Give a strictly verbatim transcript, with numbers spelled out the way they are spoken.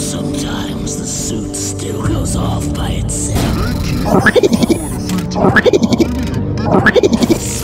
Sometimes the suit still goes off by itself.